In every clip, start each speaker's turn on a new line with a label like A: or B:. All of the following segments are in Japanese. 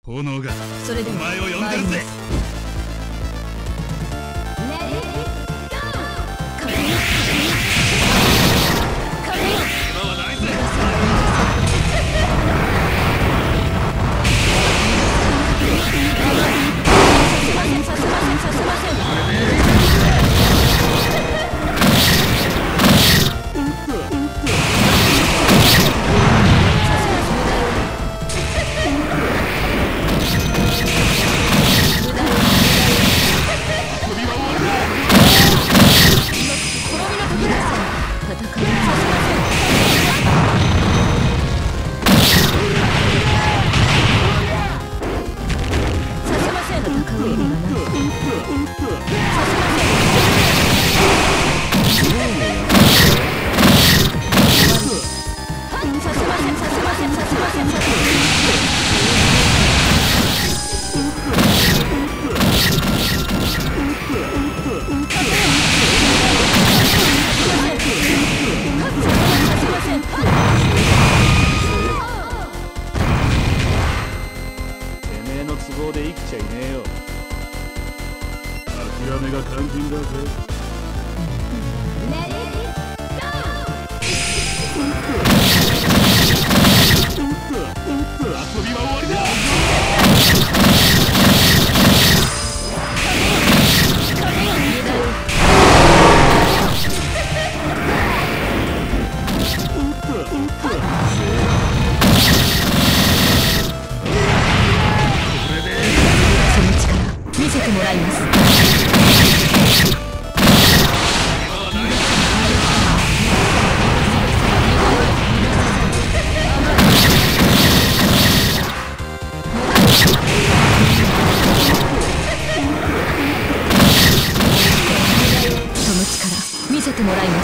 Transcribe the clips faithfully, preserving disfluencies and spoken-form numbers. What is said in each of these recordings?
A: 炎が
B: それで
A: お
B: は
A: 前を呼んでるぜ。今はないぜ。
B: させませんさせません。
A: 諦めが肝心だぜ。遊びは終わりだ。
B: その力見せてもらいます。見せてもらいます。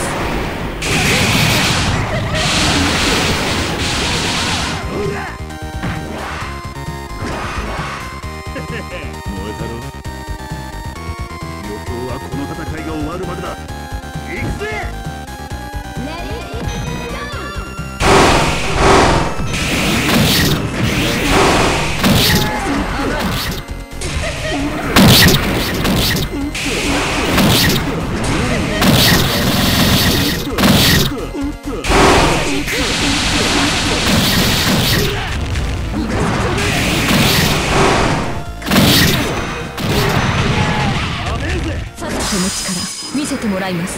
A: 燃えたろ。予想はこの戦いが終わるまでだ。行くぜ。
B: その力見せてもらいます。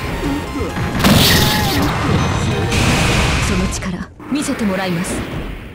B: その力見せてもらいます。